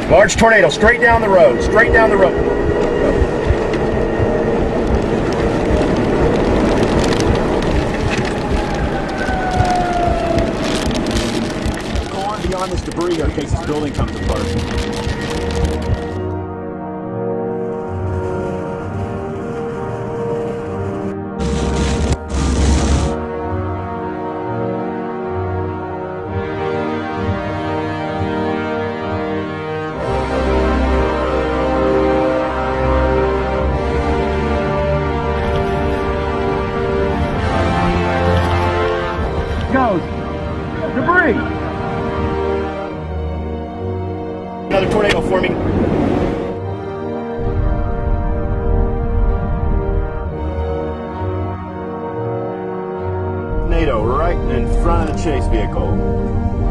Large tornado, straight down the road, straight down the road. Go on beyond this debris in case this building comes apart. Goes. Debris. Another tornado forming. Tornado right in front of the chase vehicle.